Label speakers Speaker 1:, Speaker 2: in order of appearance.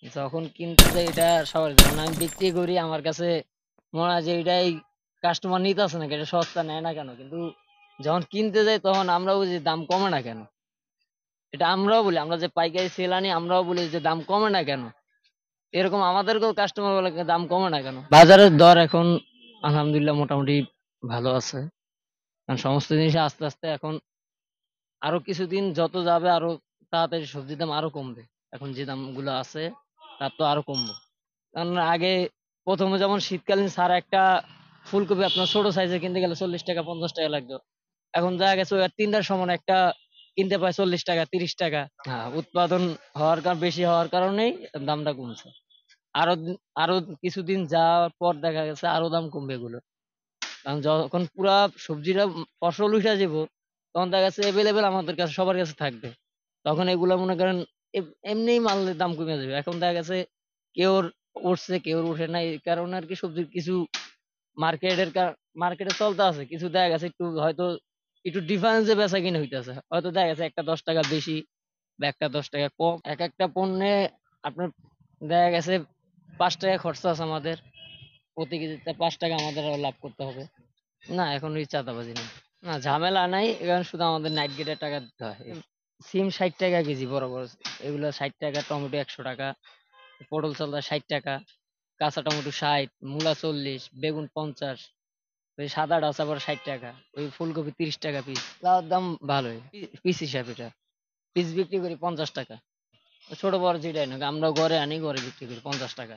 Speaker 1: যখন কিনতে যাই এটা সবার, যখন আমি বিক্রি করি আমার কাছে মনে হয় যে এটাই কাস্টমার নিতেছে না, এটা সস্তা নেয় না কেন, কিন্তু যখন কিনতে যাই তখন আমরা বুঝি দাম কমে না কেন। এটা আমরাও বলি, আমরা যে পাইকারি সেল আনি আমরাও বলি যে দাম কমে না কেন। এরকম আমাদেরকেও কাস্টমার বলে দাম কমে না কেন। বাজারের দর এখন আলহামদুলিল্লাহ মোটামুটি ভালো আছে, কারণ সমস্ত জিনিস আস্তে আস্তে এখন আরো কিছুদিন যত যাবে আরো তাড়াতাড়ি সবজির দাম আরো কমবে। এখন যে দামগুলো আছে তার তো আরো কমবে। কারণ আগে প্রথমে যেমন শীতকালীন সার একটা ফুলকপি আপনার ছোট সাইজে কিনতে গেলে 40 টাকা 50 টাকা লাগতো, এখন দেখা গেছে ওই আর তিনটার সমান একটা কিনতে পায় 40 টাকা 30 টাকা। হ্যাঁ, উৎপাদন বেশি হওয়ার কারণেই দামটা কমছে। আরো আরো কিছুদিন যাওয়ার পর দেখা গেছে আরো দাম কমবে এগুলো। কারণ যখন পুরা সবজিটা ফসল উঠে যাব তখন দেখা যাচ্ছে এভেলেবেল আমাদের কাছে সবার কাছে থাকবে। তখন এগুলা মনে করেন এমনিই মালের দাম কমে যাবে। এখন দেখা গেছে কেউ উঠছে কেউ উঠে নাই, এই কারণে আর কি সবজির কিছু মার্কেটের মার্কেটে চলতে আছে, কিছু দেখা গেছে একটু হয়তো একটু ডিফারেন্সে বেচা কিনা হইতেছে, হয়তো দেখা গেছে একটা 10 টাকা বেশি বা একটা 10 টাকা কম। এক একটা পণ্যে আপনার দেখা গেছে 5 টাকা খরচা আছে আমাদের, প্রতি কেজিতে 5 টাকা আমাদের আরো লাভ করতে হবে। না, এখন ওই চাঁদাবাজি নেই। না, ঝামেলা নাই, এখানে শুধু আমাদের নাইট গেটের টাকা দিতে হয়। সিম 60 টাকা কেজি বড় বড়, এগুলো 60 টাকা, টমেটো 100 টাকা, পটল চালটা 60 টাকা, কাঁচা টমেটো 60, মূলা 40, বেগুন 50, ওই সাদা ডাচা আবার 60 টাকা, ওই ফুলকপি 30 টাকা পিস। লাউর দাম ভালোই, পিস হিসাব এটা। পিস বিক্রি করি 50 টাকা, ছোট বড় যেটাই না আমরা ঘরে আনি ঘরে বিক্রি করি 50 টাকা।